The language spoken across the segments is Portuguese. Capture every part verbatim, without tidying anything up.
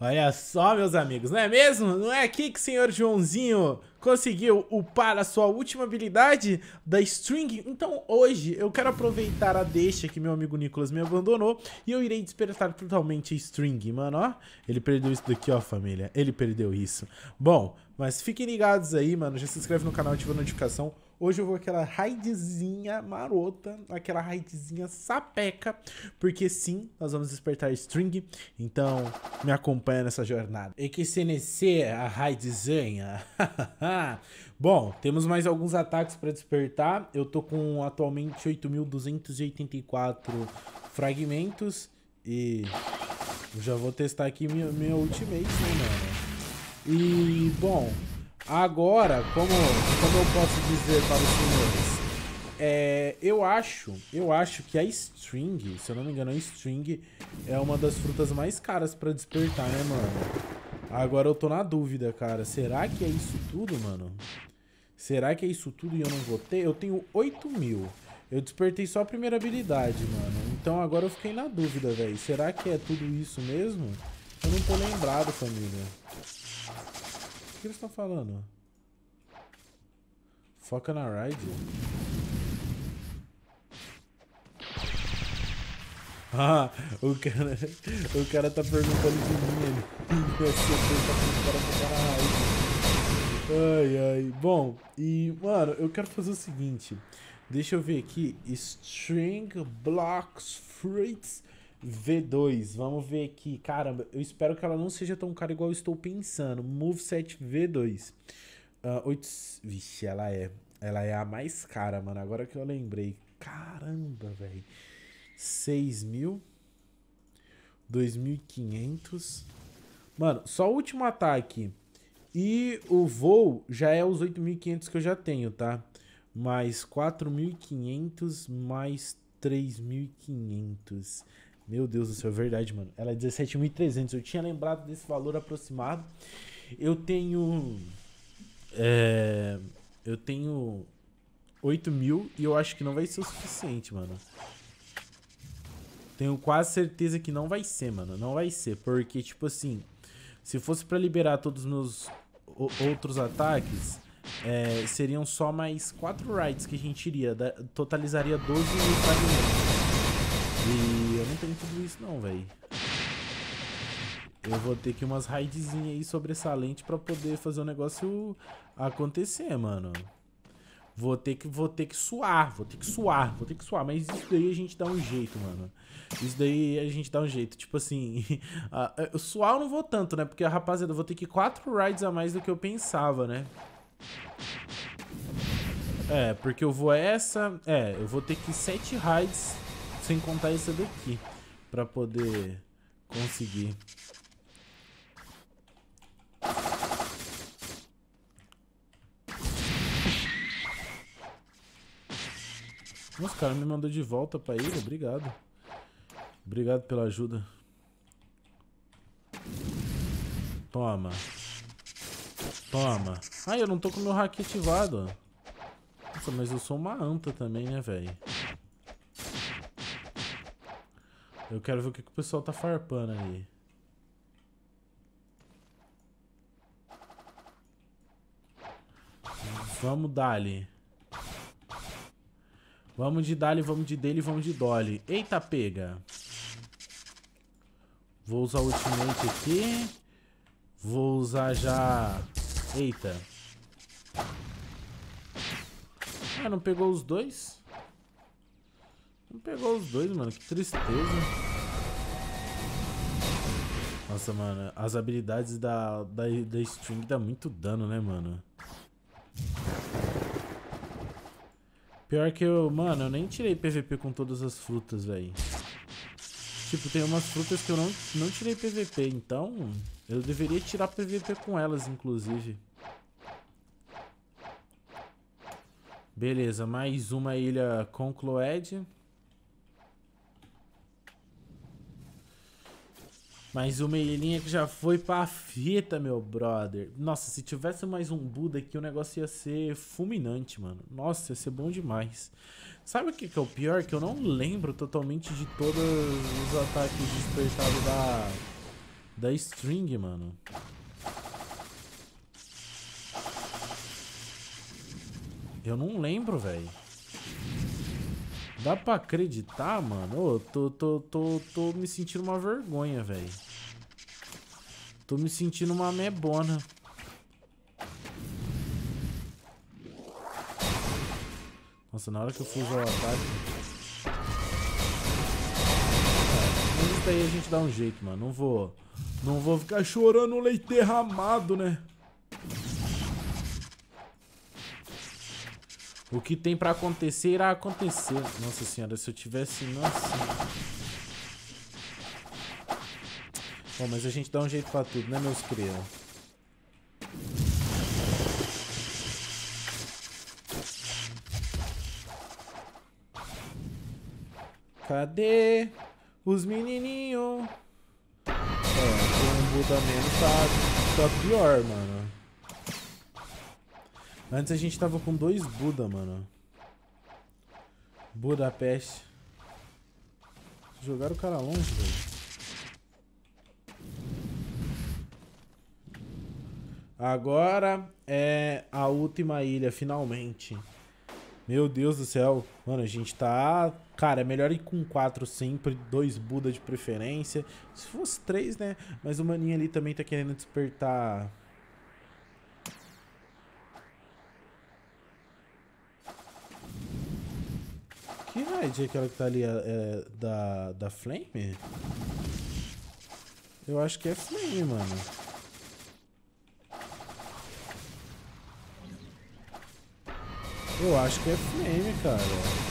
Olha só, meus amigos, não é mesmo? Não é aqui que o senhor Joãozinho conseguiu upar a sua última habilidade da String? Então hoje eu quero aproveitar a deixa que meu amigo Nicolas me abandonou e eu irei despertar totalmente a String, mano, ó. Ele perdeu isso daqui, ó, família. Ele perdeu isso. Bom, mas fiquem ligados aí, mano. Já se inscreve no canal, ativa a notificação. Hoje eu vou aquela raidzinha marota, aquela raidzinha sapeca, porque sim, nós vamos despertar a String, então me acompanha nessa jornada. E que se inicia a raidzinha. Bom, temos mais alguns ataques para despertar. Eu tô com atualmente oito mil duzentos e oitenta e quatro fragmentos e eu já vou testar aqui meu, meu ultimate, né, mano? E, bom... Agora, como, como eu posso dizer para os senhores, é, eu acho, eu acho que a String, se eu não me engano, a String é uma das frutas mais caras para despertar, né, mano? Agora eu tô na dúvida, cara. Será que é isso tudo, mano? Será que é isso tudo e eu não vou ter? Eu tenho oito mil. Eu despertei só a primeira habilidade, mano. Então agora eu fiquei na dúvida, velho. Será que é tudo isso mesmo? Eu não tô lembrado, família. O que eles estão falando? Foca na ride. Ah, o cara, o cara tá perguntando de mim ali. O cara focar na ride. Ai, ai. Bom, e, mano, eu quero fazer o seguinte. Deixa eu ver aqui. String Blocks Fruits V dois, vamos ver aqui. Caramba, eu espero que ela não seja tão cara igual eu estou pensando. Moveset V dois. Uh, oito... Vixe, ela é. Ela é a mais cara, mano. Agora que eu lembrei. Caramba, velho. seis mil. dois mil e quinhentos. Mano, só o último ataque e o voo já é os oito mil e quinhentos que eu já tenho, tá? Mais quatro mil e quinhentos, mais três mil e quinhentos. Meu Deus do céu, é verdade, mano. Ela é dezessete mil e trezentos. Eu tinha lembrado desse valor aproximado. Eu tenho... É, eu tenho oito mil e eu acho que não vai ser o suficiente, mano. Tenho quase certeza que não vai ser, mano. Não vai ser, porque, tipo assim... Se fosse pra liberar todos os meus outros ataques... É, seriam só mais quatro rides que a gente iria. Da, totalizaria doze mil fragmentos. E eu não tenho tudo isso não, velho. Eu vou ter que umas raidzinhas aí sobressalente pra poder fazer o negócio acontecer, mano. Vou ter que, vou ter que suar, vou ter que suar, vou ter que suar. Mas isso daí a gente dá um jeito, mano. Isso daí a gente dá um jeito. Tipo assim, uh, suar eu não vou tanto, né? Porque, rapaziada, eu vou ter que quatro rides a mais do que eu pensava, né? É, porque eu vou essa... É, eu vou ter que sete raids, sem contar essa daqui, pra poder conseguir. Nossa, o cara me mandou de volta pra ele, obrigado. Obrigado pela ajuda. Toma. Toma. Ah, eu não tô com o meu hack ativado. Nossa, mas eu sou uma anta também, né, velho? Eu quero ver o que, que o pessoal tá farpando aí. Vamos dali. Vamos de dali, vamos de dele, vamos de dolly. Eita, pega. Vou usar o ultimate aqui. Vou usar já... Eita. Ah, não pegou os dois? Não pegou os dois, mano. Que tristeza. Nossa, mano. As habilidades da, da, da String dá muito dano, né, mano? Pior que eu... Mano, eu nem tirei P V P com todas as frutas, velho. Tipo, tem umas frutas que eu não, não tirei P V P. Então, eu deveria tirar P V P com elas, inclusive. Beleza, mais uma ilha concluída. Mais uma ilhinha que já foi pra fita, meu brother. Nossa, se tivesse mais um Buda aqui, o negócio ia ser fulminante, mano. Nossa, ia ser bom demais. Sabe o que, que é o pior? Que eu não lembro totalmente de todos os ataques despertados da, da string, mano. Eu não lembro, velho. Dá pra acreditar, mano? Ô, tô, tô, tô, tô me sentindo uma vergonha, velho. Tô me sentindo uma mebona. Nossa, na hora que eu fui usar o ataque... Mas isso daí a gente dá um jeito, mano. Não vou... Não vou ficar chorando leite derramado, né? O que tem pra acontecer, irá acontecer. Nossa senhora, se eu tivesse... Nossa... Bom, mas a gente dá um jeito pra tudo, né, meus criados? Cadê os menininhos? É, com um Buda menos tá, tá pior, mano. Antes a gente tava com dois Buda, mano. Budapeste. Jogaram o cara longe, velho. Agora é a última ilha, finalmente. Meu Deus do céu. Mano, a gente tá... Cara, é melhor ir com quatro sempre. Dois Buda de preferência. Se fosse três, né? Mas o maninho ali também tá querendo despertar... Que raid é aquela que tá ali? É, é da, da Flame? Eu acho que é Flame, mano. Eu acho que é Flame, cara.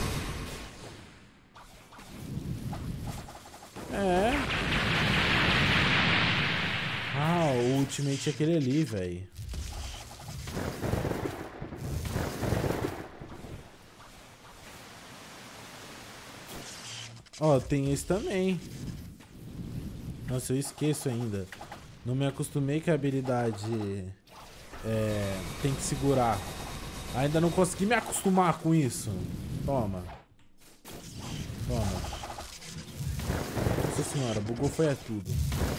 É. Ah, o ultimate é aquele ali, velho. Ó, tem esse também. Nossa, eu esqueço ainda. Não me acostumei que a habilidade é, tem que segurar. Ainda não consegui me acostumar com isso. Toma. Toma. Nossa senhora, bugou foi é tudo.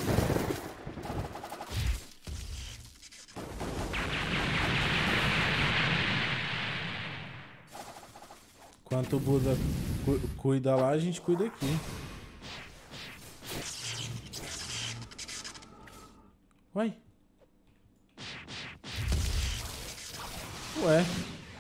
Enquanto o Buda cu cuida lá, a gente cuida aqui. Uai. Ué.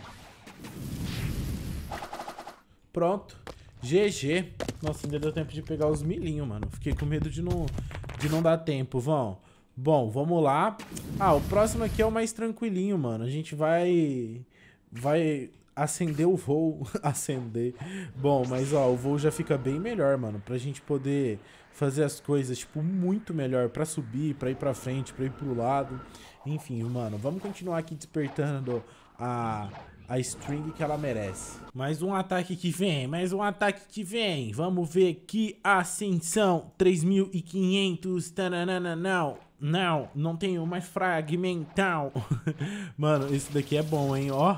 Pronto. G G. Nossa, ainda deu tempo de pegar os milhinhos, mano. Fiquei com medo de não, de não dar tempo. Vão. Bom, vamos lá. Ah, o próximo aqui é o mais tranquilinho, mano. A gente vai... Vai... acender o voo. Acender. Bom, mas ó, o voo já fica bem melhor, mano. Pra gente poder fazer as coisas, tipo, muito melhor. Pra subir, pra ir pra frente, pra ir pro lado. Enfim, mano, vamos continuar aqui despertando a, a string que ela merece. Mais um ataque que vem, mais um ataque que vem. Vamos ver que ascensão. três mil e quinhentos. Taranana, não. Não, não tenho mais fragmental. Mano, esse daqui é bom, hein, ó.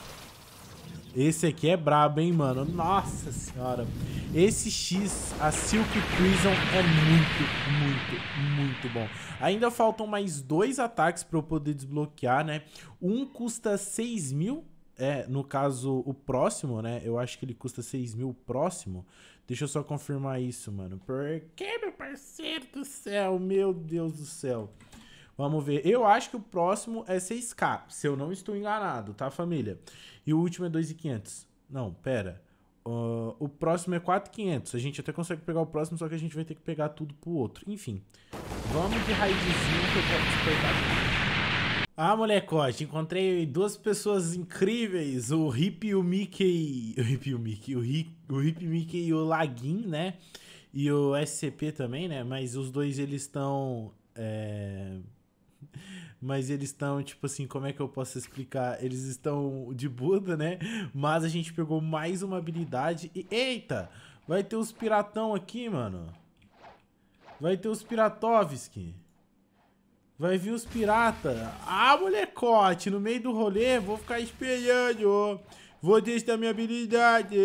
Esse aqui é brabo, hein, mano. Nossa senhora. Esse X, a Silk Prison, é muito, muito, muito bom. Ainda faltam mais dois ataques pra eu poder desbloquear, né? Um custa seis mil. É, no caso, o próximo, né? Eu acho que ele custa seis mil o próximo. Deixa eu só confirmar isso, mano. Por que, meu parceiro do céu? Meu Deus do céu. Vamos ver. Eu acho que o próximo é seis K, se eu não estou enganado, tá, família? E o último é dois mil e quinhentos. Não, pera. Uh, o próximo é quatro mil e quinhentos. A gente até consegue pegar o próximo, só que a gente vai ter que pegar tudo pro outro. Enfim. Vamos de raidzinho que eu quero despertar. Ah, molecote, encontrei duas pessoas incríveis. O Hip e o Mickey... O Hip e o Mickey. O Hip, o Hip Mickey e o Laguin, né? E o S C P também, né? Mas os dois, eles estão... É... Mas eles estão, tipo assim, como é que eu posso explicar? Eles estão de Buda, né? Mas a gente pegou mais uma habilidade e... Eita! Vai ter os piratão aqui, mano. Vai ter os Piratovski. Vai vir os pirata. Ah, molecote! No meio do rolê, vou ficar esperando. Vou testar minha habilidade.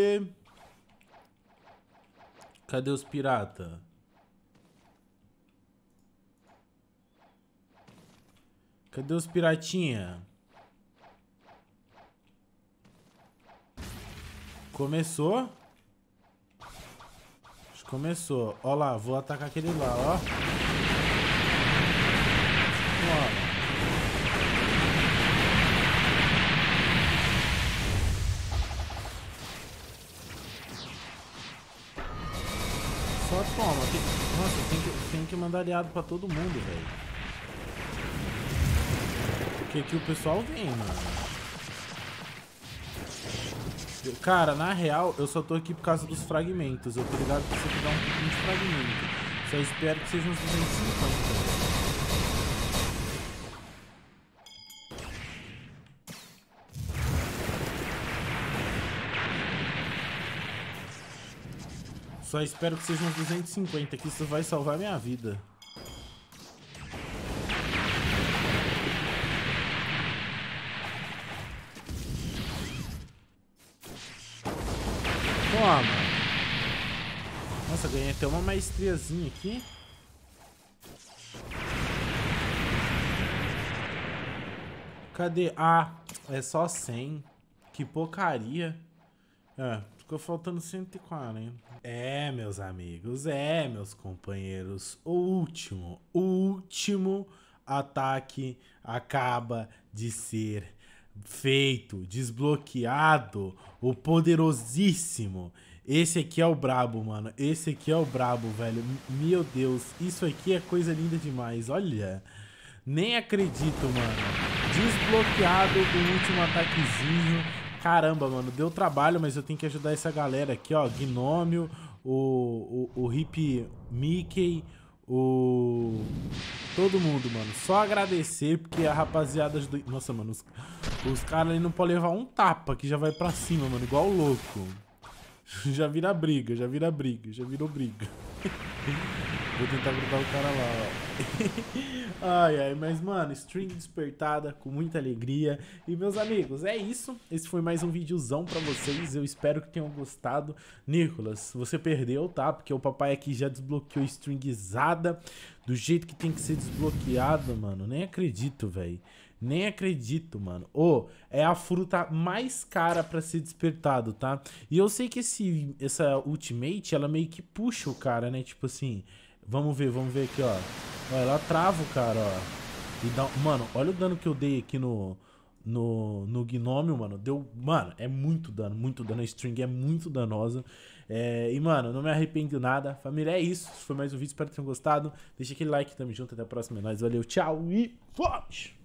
Cadê os pirata? Cadê os piratinha? Começou? Acho que começou. Ó lá, vou atacar aquele lá, ó. Ó. Só toma. Tem... Nossa, tem que, tem que mandar aliado pra todo mundo, velho. Porque aqui o pessoal vem, mano. Cara, na real, eu só tô aqui por causa dos fragmentos. Eu tô ligado que você tem que dar um pouquinho de fragmento. Só espero que sejam uns duzentos e cinquenta. Só espero que sejam uns duzentos e cinquenta, que isso vai salvar minha vida. Toma. Nossa, ganhei até uma maestriazinha aqui. Cadê? Ah, é só cem. Que porcaria. É, ficou faltando cento e quarenta. É, meus amigos, é, meus companheiros. O último, o último ataque acaba de ser feito, desbloqueado, o poderosíssimo. Esse aqui é o brabo, mano. Esse aqui é o brabo, velho. Meu Deus, isso aqui é coisa linda demais. Olha, nem acredito, mano. Desbloqueado o último ataquezinho. Caramba, mano, deu trabalho, mas eu tenho que ajudar essa galera aqui, ó. Gnômio, o, o, o Hip Mickey, o... todo mundo, mano. Só agradecer, porque a rapaziada ajudou... Nossa, mano, os, os caras ali não podem levar um tapa, que já vai pra cima, mano, igual louco. Já vira briga, já vira briga, já virou briga. Vou tentar grudar o cara lá, ó. Ai, ai, mas, mano, string despertada com muita alegria. E, meus amigos, é isso. Esse foi mais um videozão pra vocês. Eu espero que tenham gostado. Nicolas, você perdeu, tá? Porque o papai aqui já desbloqueou stringizada do jeito que tem que ser desbloqueada, mano. Nem acredito, velho. Nem acredito, mano. Ô, oh, é a fruta mais cara pra ser despertado, tá? E eu sei que esse, essa ultimate, ela meio que puxa o cara, né? Tipo assim, vamos ver, vamos ver aqui, ó. Ó, ela trava o cara, ó. E dá... Mano, olha o dano que eu dei aqui no... No, no Gnômio, mano. Deu... Mano, é muito dano, muito dano. A string é muito danosa. É... E, mano, não me arrependo nada. Família, é isso. Foi mais um vídeo, espero que tenham gostado. Deixa aquele like, tamo junto. Até a próxima. É nóis, valeu, tchau e... Forte!